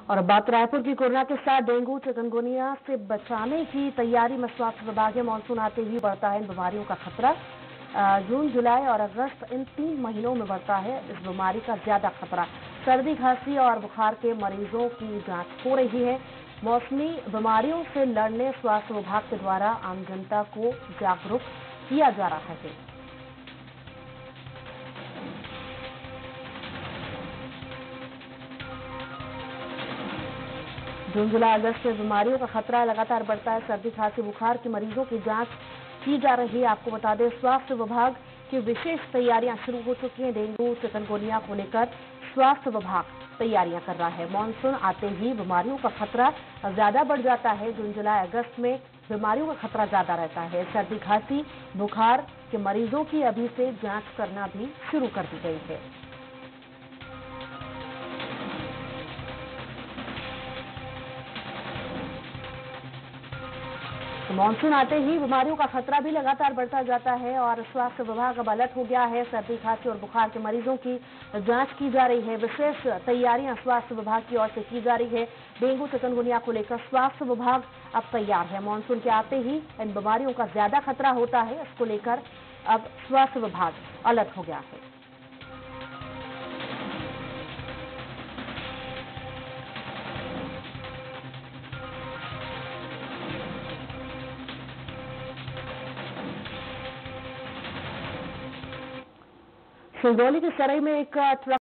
और अब बात रायपुर की कोरोना के साथ डेंगू चिकनगुनिया से बचाने की तैयारी में स्वास्थ्य विभाग है। मानसून आते ही बढ़ता है इन बीमारियों का खतरा। जून, जुलाई और अगस्त इन 3 महीनों में बढ़ता है इस बीमारी का ज्यादा खतरा। सर्दी, खांसी और बुखार के मरीजों की जांच हो रही है। मौसमी बीमारियों से लड़ने स्वास्थ्य विभाग के द्वारा आम जनता को जागरूक किया जा रहा है। जून, जुलाई, अगस्त में बीमारियों का खतरा लगातार बढ़ता है। सर्दी, खांसी, बुखार के मरीजों की जांच की जा रही है। आपको बता दें, स्वास्थ्य विभाग की विशेष तैयारियां शुरू हो चुकी हैं। डेंगू चिकनगुनिया को लेकर स्वास्थ्य विभाग तैयारियां कर रहा है। मानसून आते ही बीमारियों का खतरा ज्यादा बढ़ जाता है। जून, जुलाई, अगस्त में बीमारियों का खतरा ज्यादा रहता है। सर्दी, खांसी, बुखार के मरीजों की अभी से जांच करना भी शुरू कर दी गई है। तो मानसून आते ही बीमारियों का खतरा भी लगातार बढ़ता जाता है और स्वास्थ्य विभाग अब अलर्ट हो गया है। सर्दी, खांसी और बुखार के मरीजों की जांच की जा रही है। विशेष तैयारियां स्वास्थ्य विभाग की ओर से की जा रही है। डेंगू चिकनगुनिया को लेकर स्वास्थ्य विभाग अब तैयार है। मानसून के आते ही इन बीमारियों का ज्यादा खतरा होता है। इसको लेकर अब स्वास्थ्य विभाग अलर्ट हो गया है। सिंगरौली के सरई में एक ट्रक